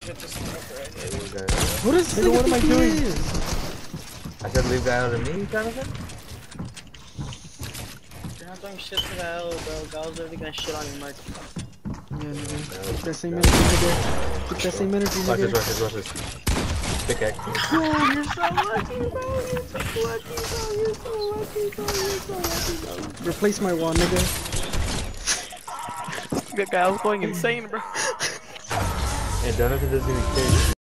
What is this? What am I doing? I said leave guy out of me, Jonathan? You're not doing shit to the L, bro. Gal's already gonna shit on your mark. Yeah, nigga. Keep that same energy, nigga. Keep that same energy, Watch nigga. this, watch this, watch this. Pickaxe. Bro, you're so lucky, bro. You're so lucky, bro. You're so lucky, bro. You're so lucky, bro. Replace my wall, nigga. That guy was going insane, bro. And Jonathan doesn't even care.